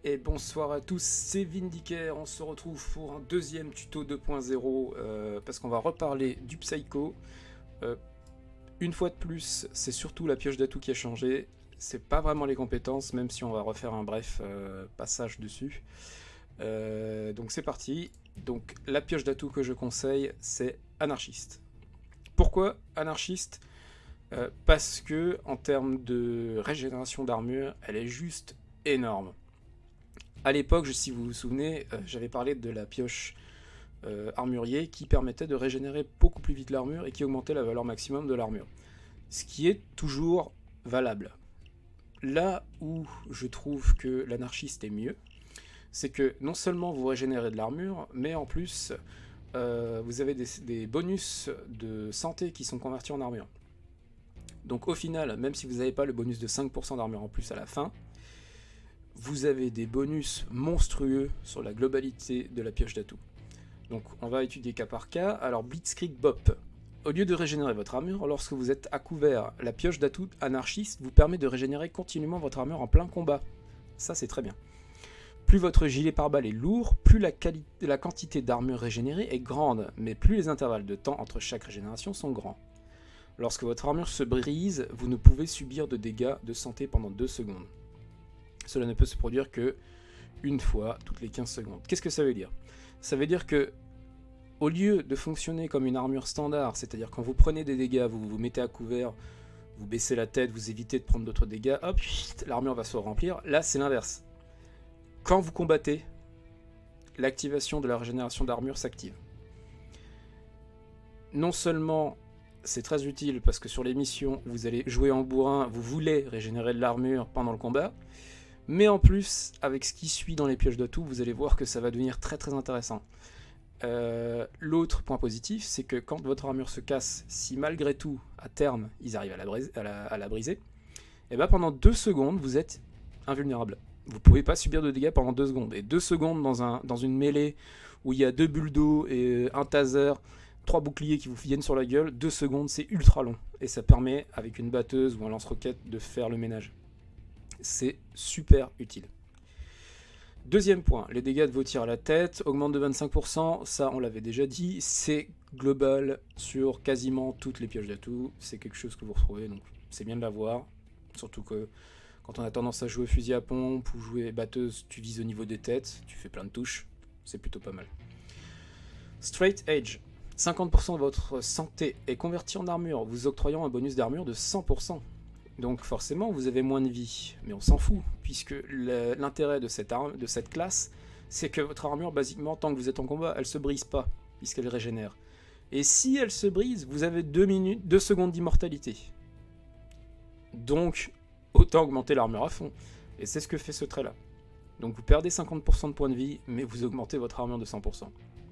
Et bonsoir à tous, c'est Vindicaire, on se retrouve pour un deuxième tuto 2.0 parce qu'on va reparler du Psycho. Une fois de plus, c'est surtout la pioche d'atout qui a changé, c'est pas vraiment les compétences, même si on va refaire un bref passage dessus. Donc c'est parti, donc la pioche d'atout que je conseille, c'est Anarchiste. Pourquoi Anarchiste? Parce que en termes de régénération d'armure, elle est juste énorme. À l'époque, si vous vous souvenez, j'avais parlé de la pioche armurier qui permettait de régénérer beaucoup plus vite l'armure et qui augmentait la valeur maximum de l'armure. Ce qui est toujours valable. Là où je trouve que l'anarchiste est mieux, c'est que non seulement vous régénérez de l'armure, mais en plus vous avez des bonus de santé qui sont convertis en armure. Donc au final, même si vous n'avez pas le bonus de 5% d'armure en plus à la fin, vous avez des bonus monstrueux sur la globalité de la pioche d'atout. Donc on va étudier cas par cas. Alors Blitzkrieg Bop. Au lieu de régénérer votre armure, lorsque vous êtes à couvert, la pioche d'atout anarchiste vous permet de régénérer continuellement votre armure en plein combat. Ça c'est très bien. Plus votre gilet pare-balles est lourd, plus la quantité d'armure régénérée est grande, mais plus les intervalles de temps entre chaque régénération sont grands. Lorsque votre armure se brise, vous ne pouvez subir de dégâts de santé pendant 2 secondes. Cela ne peut se produire que une fois toutes les 15 secondes. Qu'est-ce que ça veut dire? Ça veut dire que, au lieu de fonctionner comme une armure standard, c'est-à-dire quand vous prenez des dégâts, vous vous mettez à couvert, vous baissez la tête, vous évitez de prendre d'autres dégâts, hop, l'armure va se remplir. Là, c'est l'inverse. Quand vous combattez, l'activation de la régénération d'armure s'active. Non seulement c'est très utile parce que sur les missions, vous allez jouer en bourrin, vous voulez régénérer de l'armure pendant le combat, mais en plus, avec ce qui suit dans les pioches d'atout, vous allez voir que ça va devenir très très intéressant. L'autre point positif, c'est que quand votre armure se casse, si malgré tout, à terme, ils arrivent à la briser, et bien pendant 2 secondes, vous êtes invulnérable. Vous ne pouvez pas subir de dégâts pendant 2 secondes. Et 2 secondes dans une mêlée où il y a 2 bulles d'eau et un taser, 3 boucliers qui vous viennent sur la gueule, 2 secondes, c'est ultra long. Et ça permet, avec une batteuse ou un lance-roquette, de faire le ménage. C'est super utile. Deuxième point, les dégâts de vos tirs à la tête augmentent de 25%, ça on l'avait déjà dit, c'est global sur quasiment toutes les pioches d'atout, c'est quelque chose que vous retrouvez, donc c'est bien de l'avoir, surtout que quand on a tendance à jouer fusil à pompe ou jouer batteuse, tu vises au niveau des têtes, tu fais plein de touches, c'est plutôt pas mal. Straight Edge, 50% de votre santé est convertie en armure, vous octroyant un bonus d'armure de 100%. Donc forcément, vous avez moins de vie, mais on s'en fout, puisque l'intérêt de cette classe, c'est que votre armure, basiquement, tant que vous êtes en combat, elle se brise pas, puisqu'elle régénère. Et si elle se brise, vous avez 2 secondes d'immortalité. Donc, autant augmenter l'armure à fond. Et c'est ce que fait ce trait-là. Donc vous perdez 50% de points de vie, mais vous augmentez votre armure de 100%.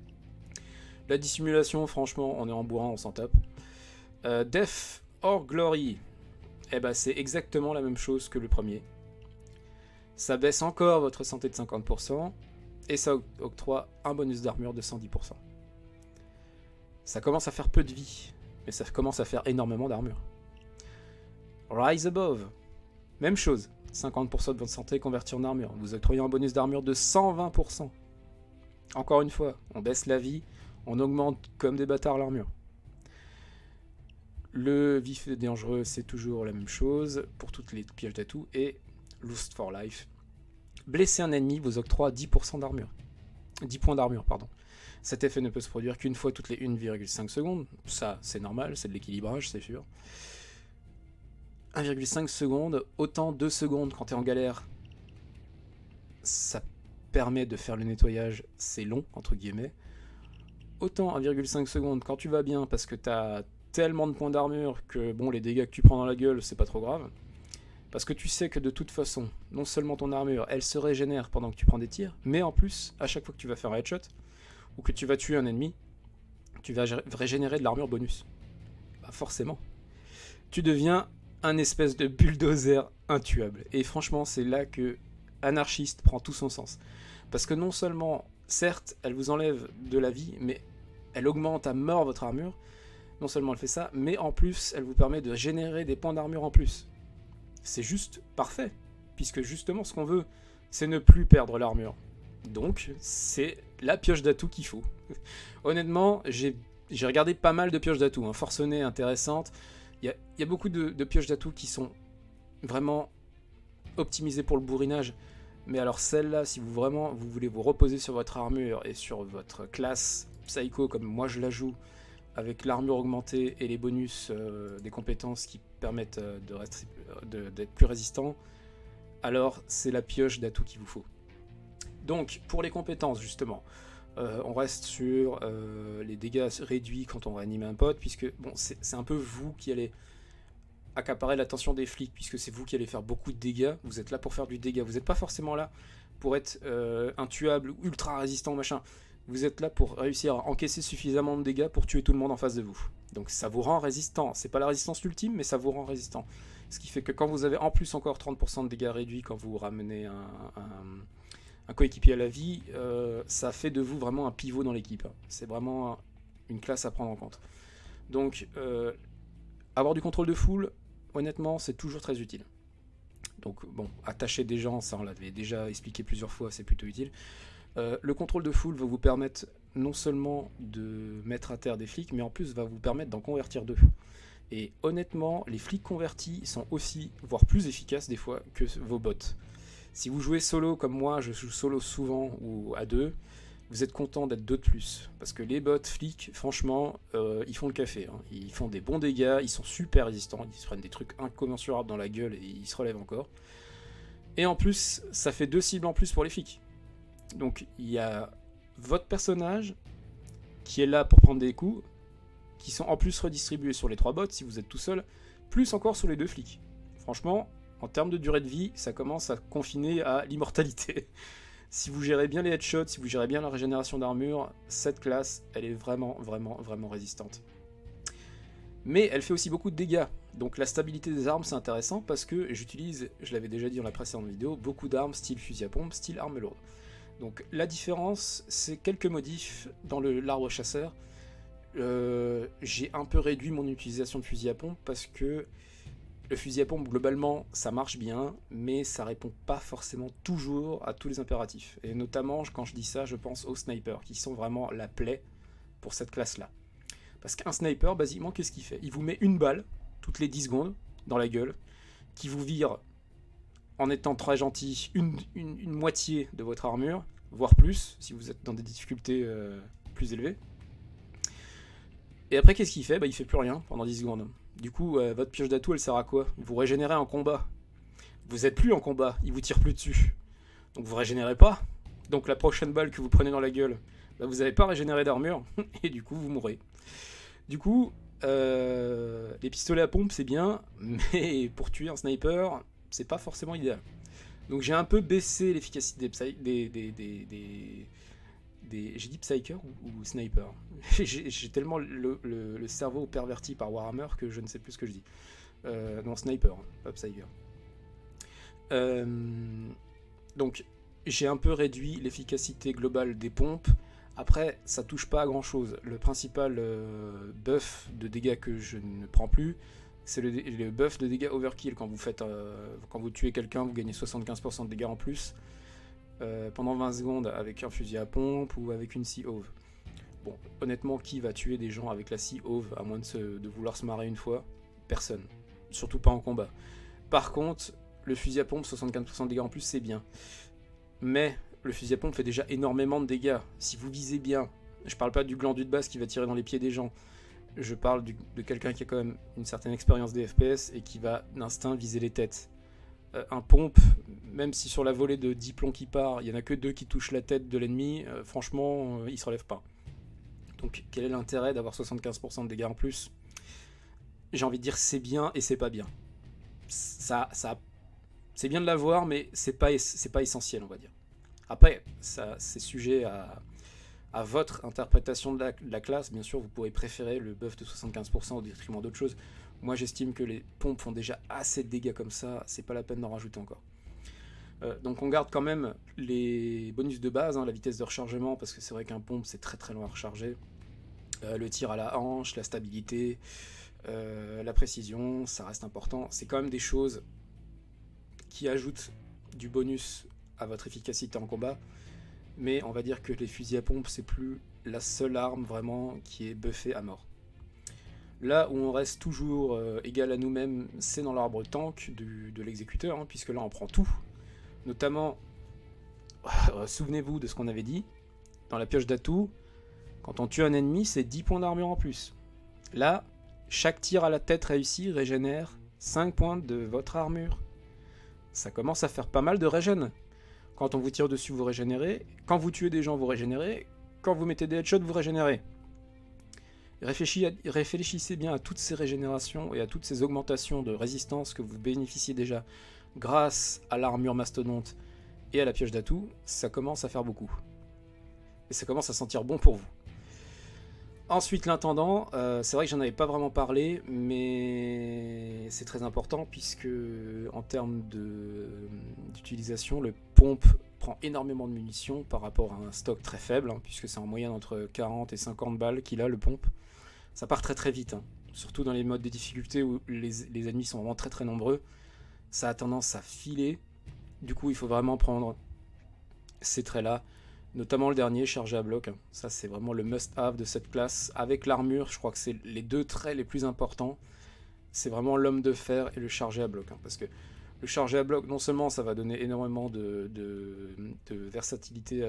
La dissimulation, franchement, on est en bourrin, on s'en tape. Death or Glory. Eh ben, c'est exactement la même chose que le premier. Ça baisse encore votre santé de 50% et ça octroie un bonus d'armure de 110%. Ça commence à faire peu de vie, mais ça commence à faire énormément d'armure. Rise Above. Même chose, 50% de votre santé convertie en armure. Vous octroyez un bonus d'armure de 120%. Encore une fois, on baisse la vie, on augmente comme des bâtards l'armure. Le vif et dangereux, c'est toujours la même chose pour toutes les pioches d'atout. Et Lust for Life. Blesser un ennemi vous octroie 10% d'armure. 10 points d'armure, pardon. Cet effet ne peut se produire qu'une fois toutes les 1,5 secondes. Ça, c'est normal, c'est de l'équilibrage, c'est sûr. 1,5 secondes, autant 2 secondes quand tu es en galère. Ça permet de faire le nettoyage, c'est long, entre guillemets. Autant 1,5 secondes quand tu vas bien parce que tu as tellement de points d'armure que bon, les dégâts que tu prends dans la gueule, c'est pas trop grave. Parce que tu sais que de toute façon, non seulement ton armure, elle se régénère pendant que tu prends des tirs, mais en plus, à chaque fois que tu vas faire un headshot, ou que tu vas tuer un ennemi, tu vas régénérer de l'armure bonus. Bah forcément. Tu deviens un espèce de bulldozer intuable. Et franchement, c'est là que Anarchiste prend tout son sens. Parce que non seulement, certes, elle vous enlève de la vie, mais elle augmente à mort votre armure. Non seulement elle fait ça, mais en plus, elle vous permet de générer des points d'armure en plus. C'est juste parfait. puisque justement ce qu'on veut, c'est ne plus perdre l'armure. Donc c'est la pioche d'atout qu'il faut. Honnêtement, j'ai regardé pas mal de pioches d'atout, hein, forcenées, intéressantes. Il y a beaucoup de pioches d'atout qui sont vraiment optimisées pour le bourrinage. Mais alors celle-là, si vous voulez vous reposer sur votre armure et sur votre classe Psycho, comme moi je la joue, avec l'armure augmentée et les bonus des compétences qui permettent d'être plus résistant, alors c'est la pioche d'atout qu'il vous faut. Donc pour les compétences justement, on reste sur les dégâts réduits quand on réanime un pote, puisque bon, c'est un peu vous qui allez accaparer l'attention des flics, puisque c'est vous qui allez faire beaucoup de dégâts. Vous êtes là pour faire du dégât, vous n'êtes pas forcément là pour être intuable ou ultra résistant machin. Vous êtes là pour réussir à encaisser suffisamment de dégâts pour tuer tout le monde en face de vous. Donc ça vous rend résistant. C'est pas la résistance ultime, mais ça vous rend résistant. Ce qui fait que quand vous avez en plus encore 30% de dégâts réduits quand vous ramenez un coéquipier à la vie, ça fait de vous vraiment un pivot dans l'équipe. C'est vraiment une classe à prendre en compte. Donc avoir du contrôle de foule, honnêtement, c'est toujours très utile. Donc bon, attacher des gens, ça on l'avait déjà expliqué plusieurs fois, c'est plutôt utile. Le contrôle de foule va vous permettre non seulement de mettre à terre des flics, mais en plus va vous permettre d'en convertir deux. Et honnêtement, les flics convertis sont aussi, voire plus efficaces des fois que vos bots. Si vous jouez solo comme moi, je joue solo souvent ou à deux, vous êtes content d'être deux de plus. Parce que les bots flics, franchement, ils font le café. Hein. Ils font des bons dégâts, ils sont super résistants, ils se prennent des trucs incommensurables dans la gueule et ils se relèvent encore. Et en plus, ça fait 2 cibles en plus pour les flics. Donc il y a votre personnage qui est là pour prendre des coups, qui sont en plus redistribués sur les 3 bots si vous êtes tout seul, plus encore sur les 2 flics. Franchement, en termes de durée de vie, ça commence à confiner à l'immortalité. Si vous gérez bien les headshots, si vous gérez bien la régénération d'armure, cette classe, elle est vraiment résistante. Mais elle fait aussi beaucoup de dégâts. Donc la stabilité des armes, c'est intéressant parce que j'utilise, je l'avais déjà dit dans la précédente vidéo, beaucoup d'armes style fusil à pompe, style arme lourde. Donc la différence, c'est quelques modifs dans l'arbre chasseur. J'ai un peu réduit mon utilisation de fusil à pompe parce que le fusil à pompe, globalement, ça marche bien, mais ça répond pas forcément toujours à tous les impératifs. Et notamment, quand je dis ça, je pense aux snipers, qui sont vraiment la plaie pour cette classe-là. Parce qu'un sniper, basiquement, qu'est-ce qu'il fait? Il vous met une balle, toutes les 10 secondes, dans la gueule, qui vous vire, en étant très gentil, une moitié de votre armure, voire plus, si vous êtes dans des difficultés plus élevées. Et après, qu'est-ce qu'il fait? Il fait plus rien pendant 10 secondes. Du coup, votre pioche d'atout, elle sert à quoi? Vous régénérez en combat. Vous êtes plus en combat, il vous tire plus dessus. Donc vous régénérez pas. Donc la prochaine balle que vous prenez dans la gueule, vous n'avez pas régénéré d'armure, et du coup, vous mourrez. Du coup, les pistolets à pompe, c'est bien, mais pour tuer un sniper, c'est pas forcément idéal. Donc j'ai un peu baissé l'efficacité j'ai dit Psyker ou Sniper? J'ai tellement le cerveau perverti par Warhammer que je ne sais plus ce que je dis. Non, Sniper, pas Psyker. Donc j'ai un peu réduit l'efficacité globale des pompes. Après, ça touche pas à grand chose. Le principal buff de dégâts que je ne prends plus, c'est le buff de dégâts overkill. Quand vous tuez quelqu'un, vous gagnez 75% de dégâts en plus pendant 20 secondes avec un fusil à pompe ou avec une Sea Ove. Bon, honnêtement, qui va tuer des gens avec la Sea Ove à moins de vouloir se marrer une fois? Personne. Surtout pas en combat. Par contre, le fusil à pompe, 75% de dégâts en plus, c'est bien. Mais le fusil à pompe fait déjà énormément de dégâts. Si vous visez bien, je parle pas du glandu de base qui va tirer dans les pieds des gens. Je parle de quelqu'un qui a quand même une certaine expérience des FPS et qui va d'instinct viser les têtes. Un pompe, même si sur la volée de 10 plombs qui part, il n'y en a que 2 qui touchent la tête de l'ennemi, franchement, il se relève pas. Donc quel est l'intérêt d'avoir 75% de dégâts en plus? J'ai envie de dire c'est bien et c'est pas bien. C'est bien de l'avoir, mais c'est pas essentiel, on va dire. Après, c'est sujet à votre interprétation de la classe. Bien sûr, vous pourrez préférer le buff de 75% au détriment d'autres choses. Moi, j'estime que les pompes font déjà assez de dégâts comme ça, c'est pas la peine d'en rajouter encore. Donc on garde quand même les bonus de base, hein, la vitesse de rechargement, parce que c'est vrai qu'un pompe, c'est très long à recharger. Le tir à la hanche, la stabilité, la précision, ça reste important. C'est quand même des choses qui ajoutent du bonus à votre efficacité en combat, mais on va dire que les fusils à pompe, c'est plus la seule arme vraiment qui est buffée à mort. Là où on reste toujours égal à nous-mêmes, c'est dans l'arbre tank de l'exécuteur, hein, puisque là on prend tout. Notamment, souvenez-vous de ce qu'on avait dit, dans la pioche d'atout, quand on tue un ennemi, c'est 10 points d'armure en plus. Là, chaque tir à la tête réussi régénère 5 points de votre armure. Ça commence à faire pas mal de régène. Quand on vous tire dessus, vous régénérez. Quand vous tuez des gens, vous régénérez. Quand vous mettez des headshots, vous régénérez. Réfléchissez bien à toutes ces régénérations et à toutes ces augmentations de résistance que vous bénéficiez déjà grâce à l'armure mastodonte et à la pioche d'atout. Ça commence à faire beaucoup. Et ça commence à sentir bon pour vous. Ensuite, l'intendant, c'est vrai que j'en avais pas vraiment parlé, mais c'est très important puisque en termes d'utilisation, le pompe prend énormément de munitions par rapport à un stock très faible, hein, puisque c'est en moyenne entre 40 et 50 balles qu'il a le pompe. Ça part très très vite, hein, surtout dans les modes de difficulté où les ennemis sont vraiment très très nombreux. Ça a tendance à filer, du coup il faut vraiment prendre ces traits-là. Notamment le dernier, chargé à bloc. Ça, c'est vraiment le must-have de cette classe. Avec l'armure, je crois que c'est les deux traits les plus importants. C'est vraiment l'homme de fer et le chargé à bloc. Hein, parce que le chargé à bloc, non seulement ça va donner énormément de versatilité...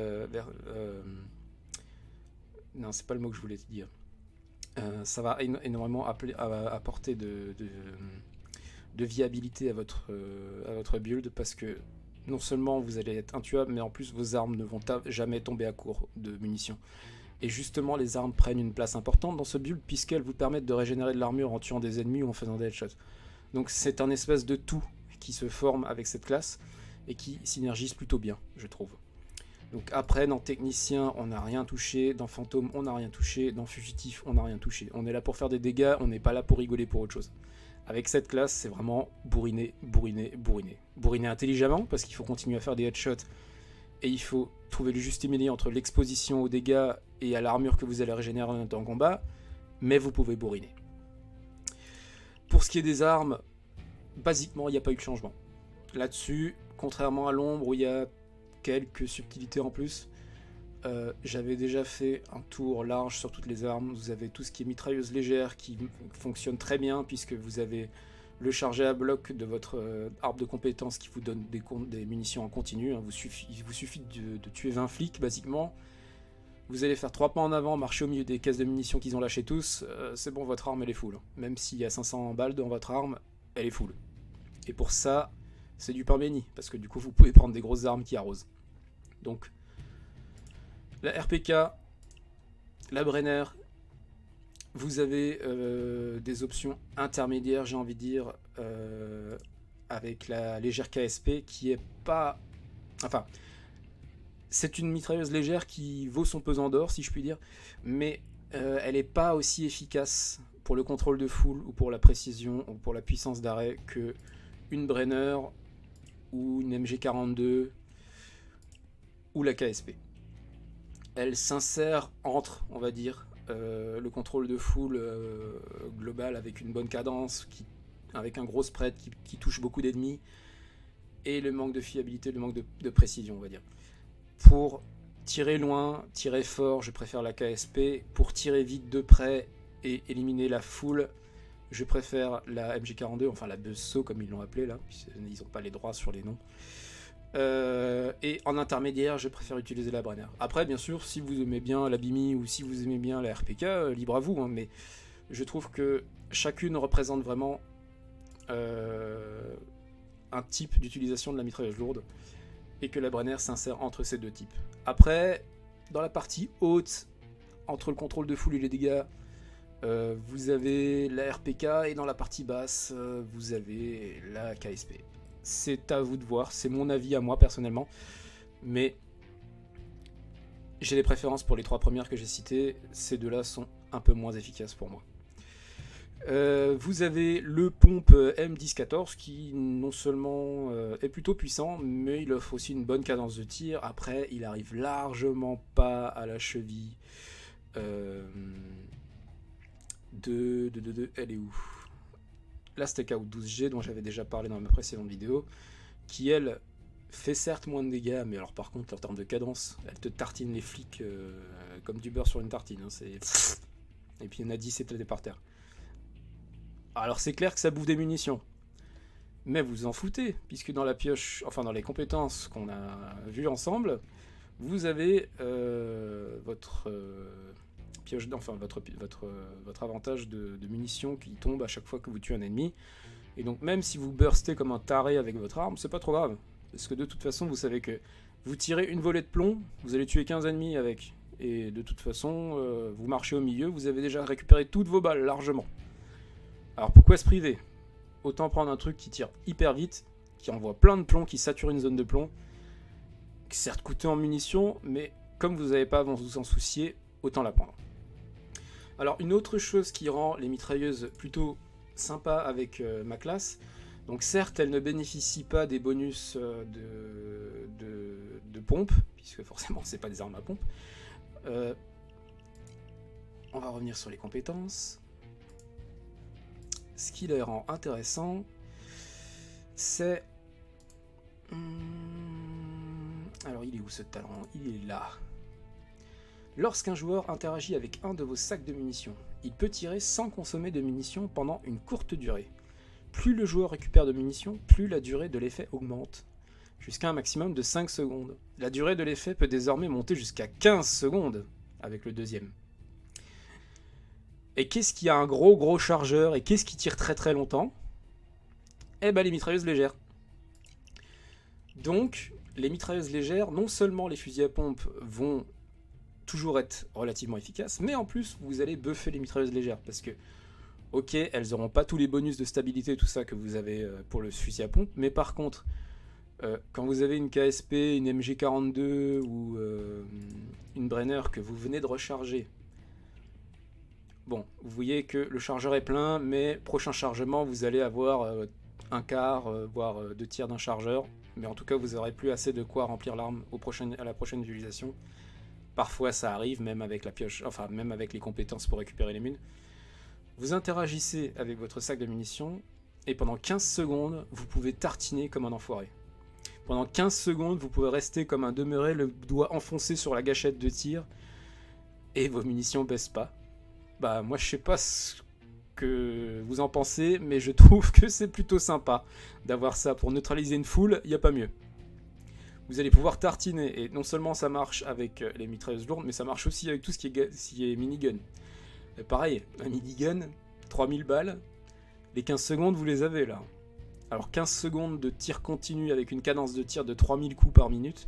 non, c'est pas le mot que je voulais dire. Ça va énormément apporter de viabilité à votre build, parce que non seulement vous allez être intuable, mais en plus vos armes ne vont jamais tomber à court de munitions. Et justement, les armes prennent une place importante dans ce build, puisqu'elles vous permettent de régénérer de l'armure en tuant des ennemis ou en faisant des headshots. Donc c'est un espèce de tout qui se forme avec cette classe, et qui synergise plutôt bien, je trouve. Donc après, dans Technicien, on n'a rien touché, dans Fantôme, on n'a rien touché, dans Fugitif, on n'a rien touché. On est là pour faire des dégâts, on n'est pas là pour rigoler pour autre chose. Avec cette classe, c'est vraiment bourriner, bourriner, bourriner. Bourriner intelligemment, parce qu'il faut continuer à faire des headshots, et il faut trouver le juste milieu entre l'exposition aux dégâts et à l'armure que vous allez régénérer en combat, mais vous pouvez bourriner. Pour ce qui est des armes, basiquement, il n'y a pas eu de changement. Là-dessus, contrairement à l'ombre, où il y a quelques subtilités en plus, j'avais déjà fait un tour large sur toutes les armes. Vous avez tout ce qui est mitrailleuse légère qui fonctionne très bien, puisque vous avez le chargé à bloc de votre arbre de compétences qui vous donne des munitions en continu. Hein. Il vous suffit de tuer 20 flics, basiquement. Vous allez faire 3 pas en avant, marcher au milieu des caisses de munitions qu'ils ont lâchées tous. C'est bon, votre arme elle est full. Même s'il y a 500 balles dans votre arme, elle est full. Et pour ça, c'est du pain béni, parce que du coup vous pouvez prendre des grosses armes qui arrosent. Donc la RPK, la Brenner, vous avez des options intermédiaires, j'ai envie de dire, avec la légère KSP qui est pas... Enfin, c'est une mitrailleuse légère qui vaut son pesant d'or, si je puis dire, mais elle n'est pas aussi efficace pour le contrôle de foule ou pour la précision ou pour la puissance d'arrêt que une Brenner ou une MG42 ou la KSP. Elle s'insère entre, on va dire, le contrôle de foule global avec une bonne cadence, avec un gros spread qui touche beaucoup d'ennemis, et le manque de fiabilité, le manque de précision, on va dire. Pour tirer loin, tirer fort, je préfère la KSP. Pour tirer vite de près et éliminer la foule, je préfère la MG42, enfin la Buzzsaw comme ils l'ont appelé là, ils n'ont pas les droits sur les noms. Et en intermédiaire, je préfère utiliser la Brenner. Après, bien sûr, si vous aimez bien la Bimi ou si vous aimez bien la RPK, libre à vous, hein, mais je trouve que chacune représente vraiment un type d'utilisation de la mitrailleuse lourde, et que la Brenner s'insère entre ces deux types. Après, dans la partie haute, entre le contrôle de foule et les dégâts, vous avez la RPK, et dans la partie basse, vous avez la KSP. C'est à vous de voir, c'est mon avis à moi personnellement, mais j'ai des préférences pour les 3 premières que j'ai citées. Ces deux-là sont un peu moins efficaces pour moi. Vous avez le pompe M1014 qui non seulement est plutôt puissant, mais il offre aussi une bonne cadence de tir. Après, il arrive largement pas à la cheville elle est où? La Stakeout 12G dont j'avais déjà parlé dans ma précédente vidéo, qui elle fait certes moins de dégâts, mais alors par contre en termes de cadence, elle te tartine les flics comme du beurre sur une tartine. Hein, et puis il y en a 10 éclatés par terre. Alors c'est clair que ça bouffe des munitions. Mais vous en foutez, puisque dans la pioche, enfin dans les compétences qu'on a vues ensemble, vous avez votre pioche, enfin votre avantage de munitions qui tombe à chaque fois que vous tuez un ennemi. Et donc même si vous burstez comme un taré avec votre arme, c'est pas trop grave. Parce que de toute façon, vous savez que vous tirez une volée de plomb, vous allez tuer 15 ennemis avec. Et de toute façon, vous marchez au milieu, vous avez déjà récupéré toutes vos balles, largement. Alors pourquoi se priver? Autant prendre un truc qui tire hyper vite, qui envoie plein de plomb, qui sature une zone de plomb, qui certes coûteux en munitions, mais comme vous n'avez pas à vous en soucier, autant la prendre. Alors une autre chose qui rend les mitrailleuses plutôt sympas avec ma classe, donc certes elles ne bénéficient pas des bonus de pompe, puisque forcément c'est pas des armes à pompe. On va revenir sur les compétences. Ce qui les rend intéressants, c'est... Alors il est où ce talent? Il est là. Lorsqu'un joueur interagit avec un de vos sacs de munitions, il peut tirer sans consommer de munitions pendant une courte durée. Plus le joueur récupère de munitions, plus la durée de l'effet augmente, jusqu'à un maximum de 5 secondes. La durée de l'effet peut désormais monter jusqu'à 15 secondes avec le deuxième. Et qu'est-ce qui a un gros chargeur et qu'est-ce qui tire très longtemps? Eh ben les mitrailleuses légères. Donc les mitrailleuses légères, non seulement les fusils à pompe vont toujours être relativement efficaces, mais en plus vous allez buffer les mitrailleuses légères parce que ok, elles n'auront pas tous les bonus de stabilité, tout ça que vous avez pour le fusil à pompe, mais par contre, quand vous avez une KSP, une MG42 ou une Brenner que vous venez de recharger, bon, vous voyez que le chargeur est plein, mais prochain chargement, vous allez avoir un quart, voire 2 tiers d'un chargeur, mais en tout cas, vous n'aurez plus assez de quoi remplir l'arme à la prochaine utilisation. Parfois, ça arrive, même avec la pioche, enfin, même avec les compétences pour récupérer les mines. Vous interagissez avec votre sac de munitions et pendant 15 secondes, vous pouvez tartiner comme un enfoiré. Pendant 15 secondes, vous pouvez rester comme un demeuré, le doigt enfoncé sur la gâchette de tir et vos munitions baissent pas. Bah moi je sais pas ce que vous en pensez, mais je trouve que c'est plutôt sympa d'avoir ça pour neutraliser une foule, il n'y a pas mieux. Vous allez pouvoir tartiner et non seulement ça marche avec les mitrailleuses lourdes, mais ça marche aussi avec tout ce qui est minigun. Pareil, un minigun, 3000 balles, les 15 secondes vous les avez là. Alors 15 secondes de tir continu avec une cadence de tir de 3000 coups par minute,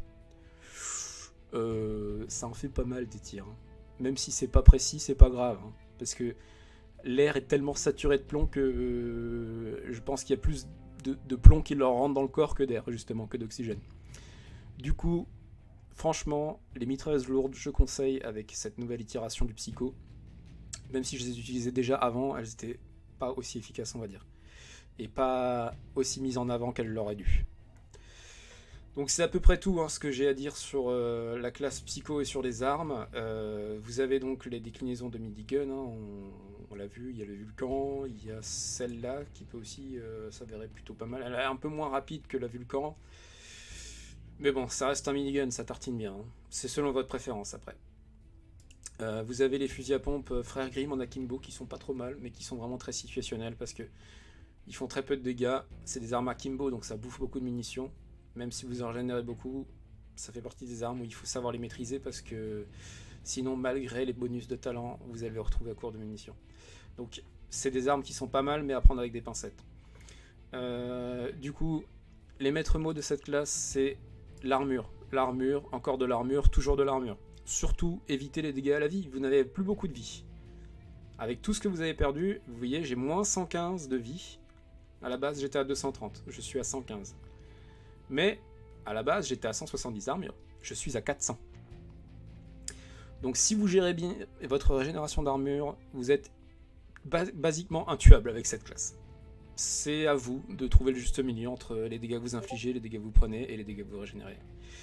ça en fait pas mal des tirs. Hein. Même si c'est pas précis, c'est pas grave. Hein, parce que l'air est tellement saturé de plomb que je pense qu'il y a plus de plomb qui leur rentre dans le corps que d'air, justement, que d'oxygène. Du coup, franchement, les mitrailleuses lourdes, je conseille avec cette nouvelle itération du Psycho. Même si je les utilisais déjà avant, elles n'étaient pas aussi efficaces, on va dire. Et pas aussi mises en avant qu'elles l'auraient dû. Donc c'est à peu près tout hein, ce que j'ai à dire sur la classe Psycho et sur les armes. Vous avez donc les déclinaisons de minigun, hein, on l'a vu, il y a le Vulcan, il y a celle-là qui peut aussi s'avérer plutôt pas mal. Elle est un peu moins rapide que la Vulcan. Mais bon, ça reste un minigun, ça tartine bien. Hein. C'est selon votre préférence après. Vous avez les fusils à pompe Frère Grimm en akimbo qui sont pas trop mal, mais qui sont vraiment très situationnels parce que ils font très peu de dégâts. C'est des armes akimbo, donc ça bouffe beaucoup de munitions. Même si vous en régénérez beaucoup, ça fait partie des armes où il faut savoir les maîtriser parce que sinon, malgré les bonus de talent, vous allez les retrouver à court de munitions. Donc, c'est des armes qui sont pas mal, mais à prendre avec des pincettes. Du coup, les maîtres mots de cette classe, c'est l'armure. L'armure, encore de l'armure, toujours de l'armure. Surtout, évitez les dégâts à la vie. Vous n'avez plus beaucoup de vie. Avec tout ce que vous avez perdu, vous voyez, j'ai moins 115 de vie. À la base, j'étais à 230. Je suis à 115. Mais, à la base, j'étais à 170 d'armure. Je suis à 400. Donc, si vous gérez bien votre régénération d'armure, vous êtes basiquement intuable avec cette classe. C'est à vous de trouver le juste milieu entre les dégâts que vous infligez, les dégâts que vous prenez et les dégâts que vous régénérez.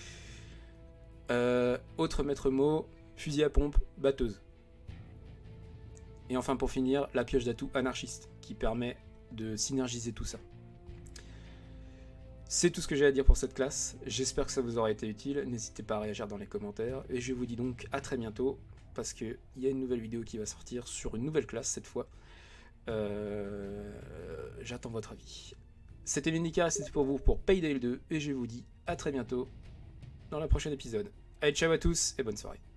Autre maître mot, fusil à pompe, batteuse. Et enfin pour finir, la pioche d'atout anarchiste, qui permet de synergiser tout ça. C'est tout ce que j'ai à dire pour cette classe, j'espère que ça vous aura été utile, n'hésitez pas à réagir dans les commentaires, et je vous dis donc à très bientôt, parce qu'il y a une nouvelle vidéo qui va sortir sur une nouvelle classe cette fois. J'attends votre avis. C'était Vindicaire et c'était pour vous pour Payday 2, et je vous dis à très bientôt dans le prochain épisode. Allez, ciao à tous et bonne soirée.